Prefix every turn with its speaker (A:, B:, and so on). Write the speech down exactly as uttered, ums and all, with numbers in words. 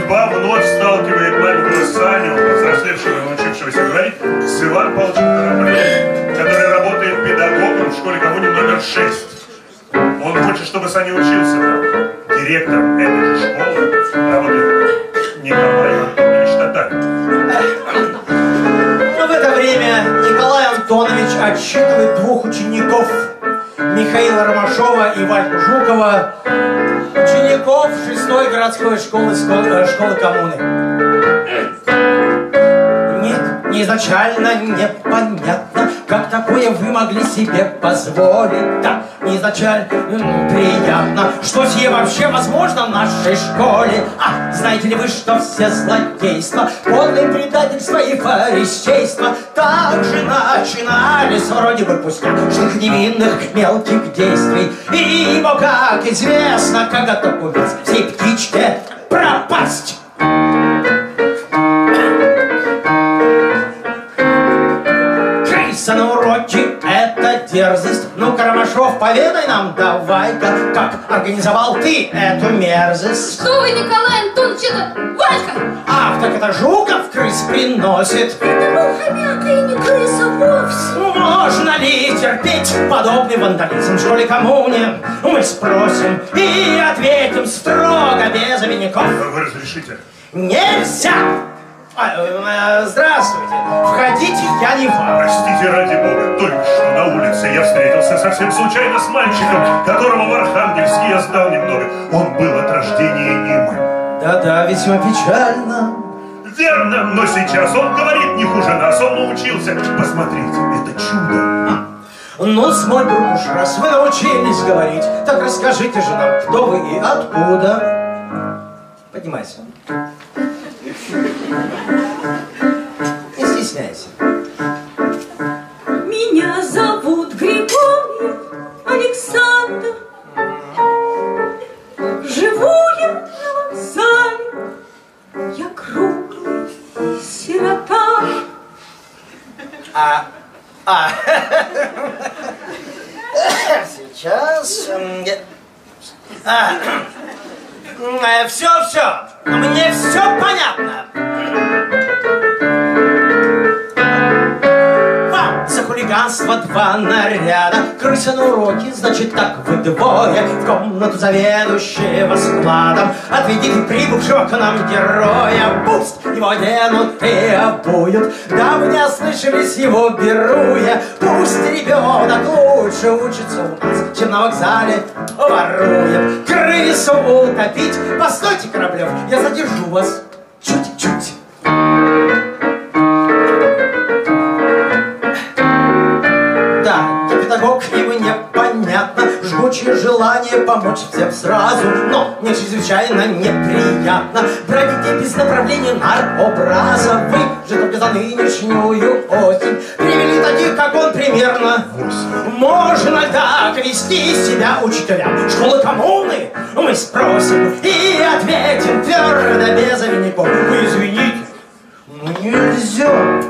A: Судьба вновь сталкивает маленького Саню, повзрослевшего и научившегося говорить, с Иваном Павловичем Кораблевым, который работает педагогом в школе коммуни номер шесть. Он хочет, чтобы Саня учился там. Директором этой же школы работает Николай Антонович Татарин.
B: В это время Николай Антонович отчитывает двух учеников, Михаила Ромашова и Вальку Жукова, учеников шестой городской школы, школы, школы коммуны. Нет, мне изначально непонятно, как такое вы могли себе позволить. Да, мне изначально приятно, что сие вообще возможно в нашей школе. А знаете ли вы, что все злодейства, подлые предательства и фарисейства так же начинались вроде бы пустяшных невинных мелких действий. И ибо, как известно, когда то убийц всей птичке пропасть. Крыса на уроке — это дерзость. Ну-ка, Ромашов, поведай нам давай-ка, как организовал ты эту мерзость.
C: Что вы, Николай Антонович, это Валька!
B: Ах, так это Жуков крыс приносит.
C: Это был хомяк и не крыса вовсе.
B: Можно ли терпеть подобный вандализм в школе коммуне? Мы спросим и ответим строго, без обиняков.
A: Вы разрешите?
B: Нельзя! А, э, здравствуйте. Входите, я не вам.
A: Простите, ради бога, только что на улице я встретился совсем случайно с мальчиком, которого в Архангельске я знал немного. Он был от рождения немым.
B: Да-да, весьма печально.
A: Верно, но сейчас он говорит не хуже нас, он научился. Посмотрите, это чудо.
B: Ну, мой друг, уж раз вы научились говорить, так расскажите же нам, кто вы и откуда. Поднимайся. Не стесняйся.
C: Меня зовут Григорий Александр. Живу я на вокзале. Я круглый сирота.
B: А, а, сейчас, а, все, все, мне все понятно. Вам за хулиганство два наряда, крыса на уроке, значит так вы двое, в комнату заведующего складом отведите прибывшего к нам героя, пусть его оденут и обуют, да вы не ослышались, его беру я, пусть ребенок лучше учится у нас, чем на вокзале ворует. Крысу утопить, постойте, Кораблев, я задержу вас чуть-чуть. Да, я педагог, и мне понятно, жгучее желание помочь всем сразу, но мне чрезвычайно неприятно брать детей без направления наркобраза. Вы же только за нынешнюю осень привели таких, как он, примерно восемь. Можно так вести себя учителям школы коммуны? Мы спросим и ответим твердо, без обиняков. Вы извините, но нельзя.